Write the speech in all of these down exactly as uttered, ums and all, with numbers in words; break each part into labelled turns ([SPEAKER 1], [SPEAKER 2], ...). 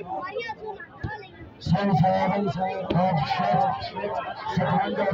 [SPEAKER 1] Sun seven, half shot, surrender,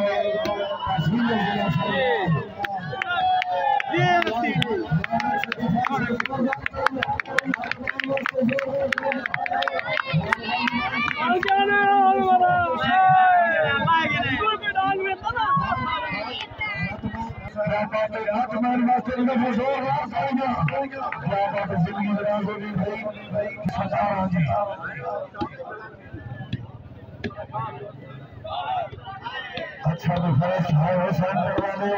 [SPEAKER 1] अच्छा defence high हो centre वाले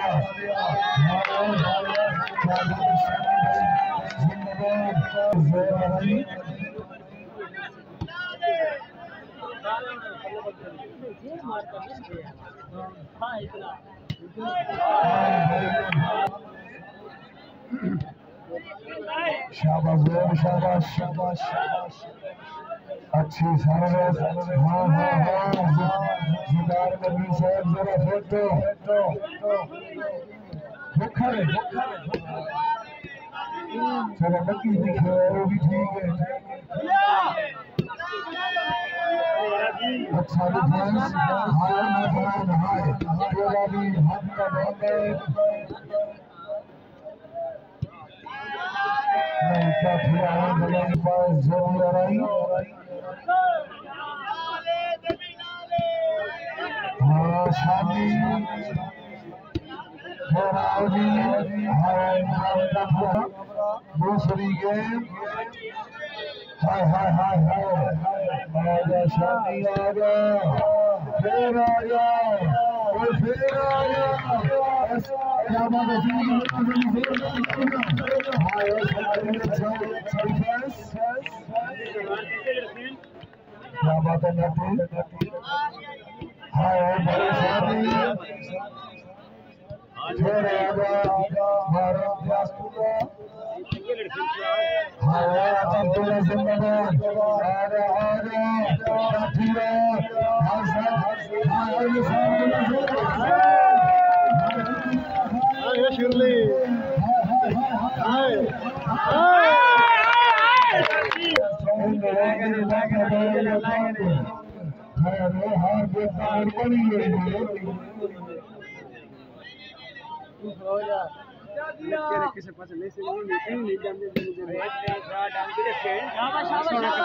[SPEAKER 1] शाबाश शाबाश शाबाश शाबाश अच्छी सर्विस हाँ हाँ हाँ जुगाड़ नबी साहब जरा फोटो बुखर चलो नकी दिखे वो भी ठीक है अच्छा डिफेंस हाय नजमान हाय तेरा भी हाथ का बहुत है नहीं क्या फिर आए बल्ले पास जरूर आ रही हाँ शादी रावली हाय दूसरी गेम हाय हाय हाय हाय आजा शादी आजा फिर आजा और फिर आजा क्या बात है हाय क्या बात है नटी हाय भाई शादी फिर आजा भारत राष्ट्र हाय अब्दुल्ला जिंदाबाद आजा आजा साथिया हाय हाय शिरली हाय हाय हार के तार बनी गई किसी पास नहीं से नहीं नहीं नहीं जान दे मुझे डाल के रखे शाबाश शाबाश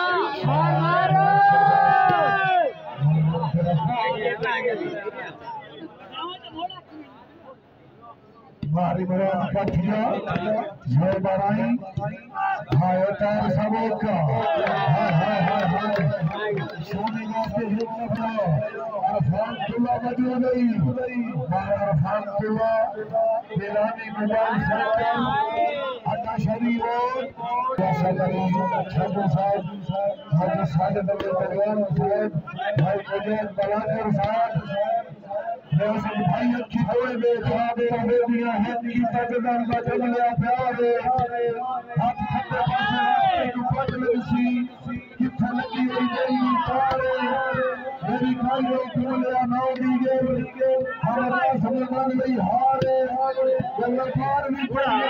[SPEAKER 1] मारी मेरा कठिया जय बाराई हाय तार सबों का हाय हाय हाय हाय सोने वास्ते हिट लगा अरफान तुला बजो नहीं अरफान तुला मिलानी मोबाइल सेंटर अड्डा शरी रोड सदरी छब्बू साहब हाजी साजिद अली बलवान साहब भाई मुजैद बलाकर साहब मेरे भाई अच्छी कोई देखा दे दे दिया है की ताजदार का जमलिया प्यार हाथ खट्टे पासे एक पट लगी किथे लगी हुई मेरी तारे मेरी खाई टोलिया नौ दी गए हमारा समझाने नहीं हारे गल्ला पार भी पड़ी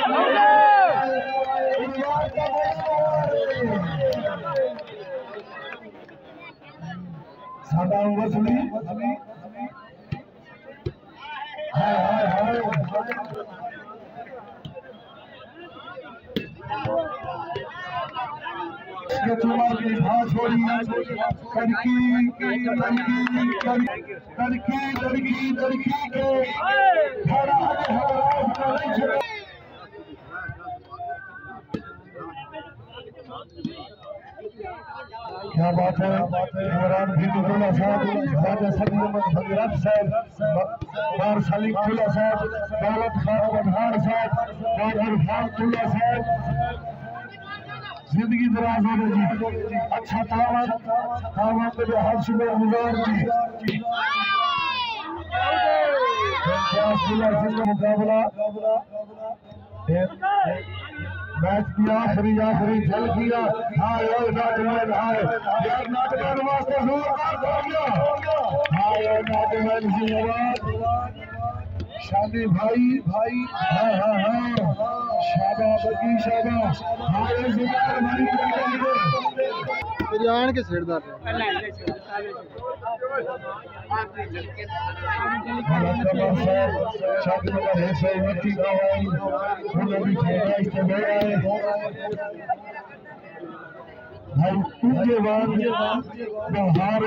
[SPEAKER 1] परिवार का सादा वसली हाय हाय हाय ये चुनाव की भाग छोड़ी तड़की तड़की तड़की तड़की तड़की के हरा हरा क्या बात है इमरान भीतुल्ला साहब राजा सलीम अहमद भगीरथ साहब बार सलीम तुल्ला साहब दौलत खान पठान साहब और इरफान तुल्ला साहब जिंदगी दराज हो जी अच्छा तावन तावन पे हर सुबह गुजार की मुकाबला मैच की आखिरी आखिरी जल किया हाय और नाटमैन हाय यार नाटमैन वास्ते जोरदार हो गया हाय और नाटमैन जिंदाबाद शादी भाई भाई हाँ हाँ हाँ शाबाश बगी शाबाश हाय जिंदाबाद भाई
[SPEAKER 2] जान के छेड़दार
[SPEAKER 1] भाई तुझे बाद हार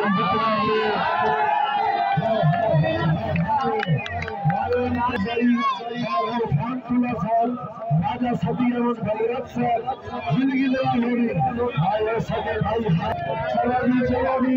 [SPEAKER 1] राजा सदी अहमद भगीरथ से जिंदगी लड़ा होगी भाई सके भाई चला भी चला भी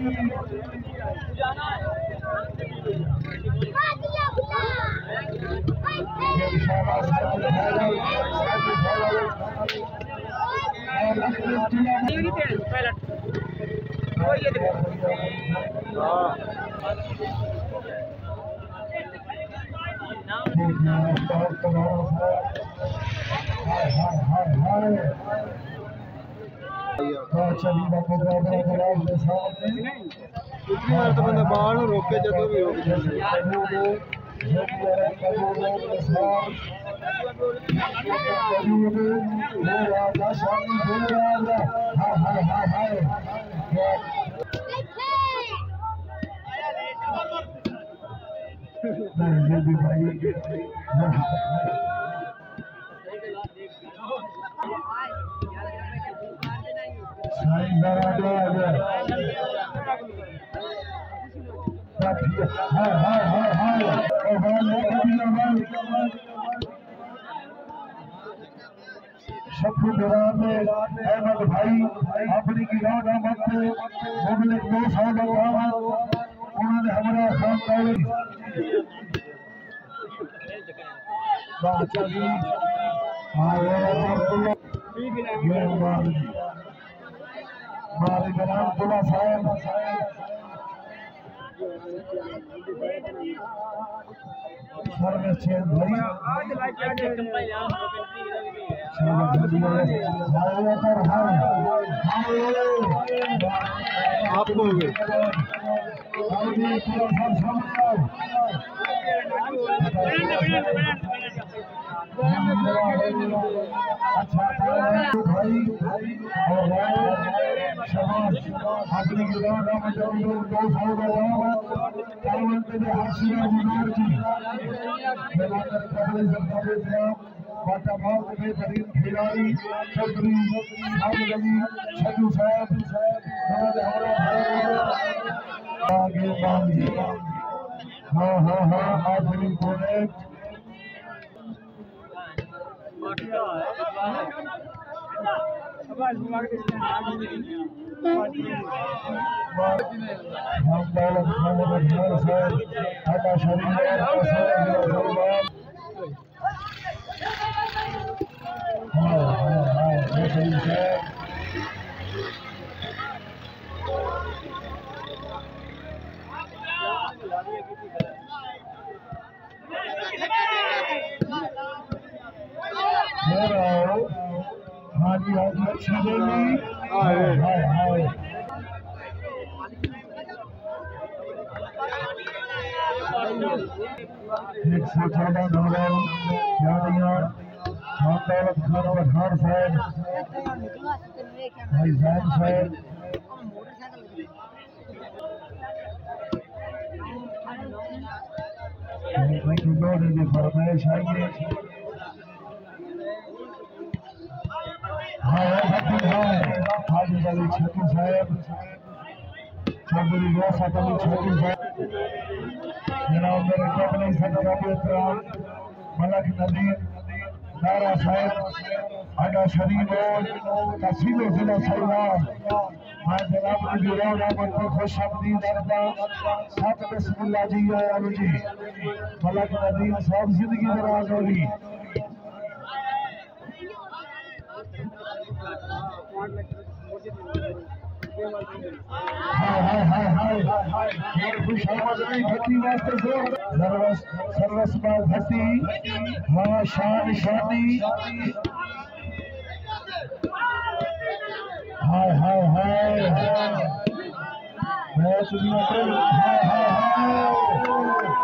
[SPEAKER 2] तो बंदा बाहर रोके जो भी रोक
[SPEAKER 1] शफू दौरान अहमद भाई अपनी गिरावट मत मुबलिक दो सौ उन्होंने हमारा खानदान मारे गराम खुला साहब सर्वश्रेष्ठ भाई
[SPEAKER 2] आपको हो गए
[SPEAKER 1] खिलाड़ी चौधरी छठू साहब आगे हाँ हाँ हाँ आखिरी प्रोजेक्ट हाँ जी हाँ जी अच्छी देगी एक सौ चौदह नंबर यादियाँ खान दौलत खान पठान साहब भाई जान साहब फरमाइश आइए हाजी अली छठी साहब चौधरी गौसत अली छठी साहब जनाब मेरे कैबिनेट सेक्रेटरी एहतराम मलक नदीर नारा साहब आडा शरीफ तहसील जिला सलवार हाँ जनाब की रोड आमद को खुश आमदीद करता सत बिस्मिल्लाह जी आलू जी मलक नदीर साहब जिंदगी दराज होगी सर्वस भट्टी हाँ शान शानी हाय हाय हाय हाय हाय हाय